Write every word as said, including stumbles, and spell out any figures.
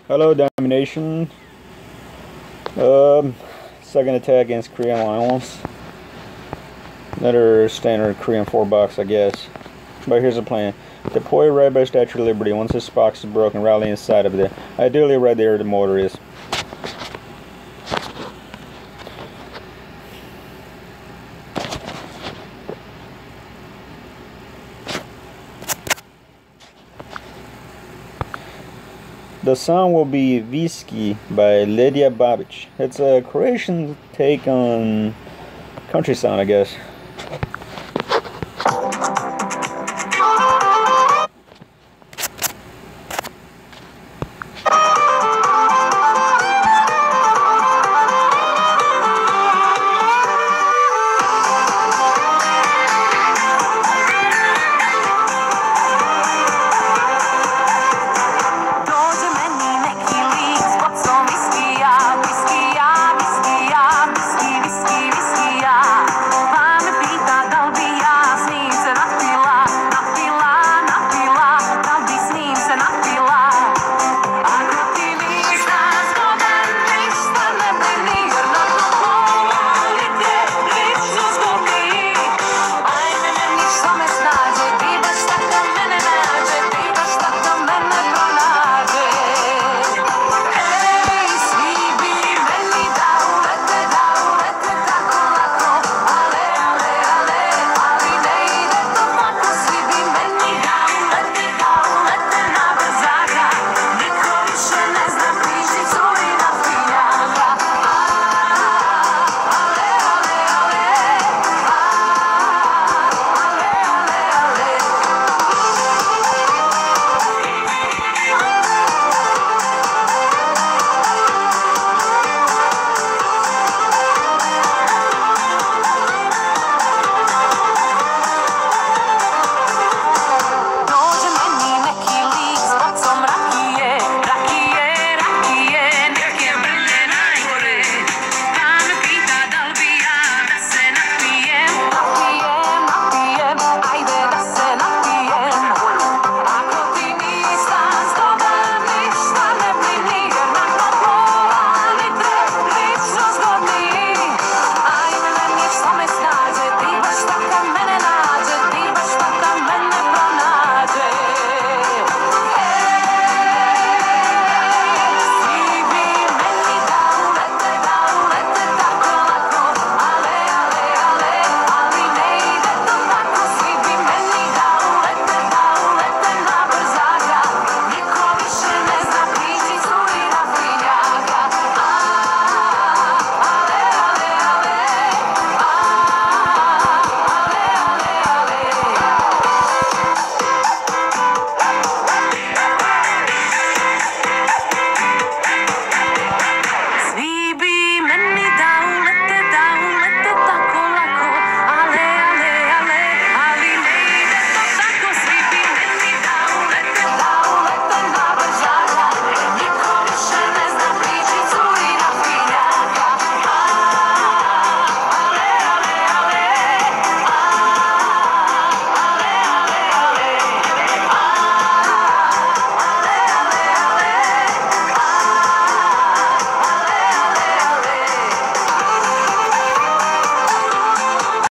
Hello, Domination. Um, second attack against Korean Lions. Another standard Korean four box, I guess. But here's the plan. Deploy right by Statue of Liberty. Once this box is broken, rally inside of it. Ideally right there the motor is. The song will be Visky by Lydia Babic. It's a Croatian take on country sound, I guess.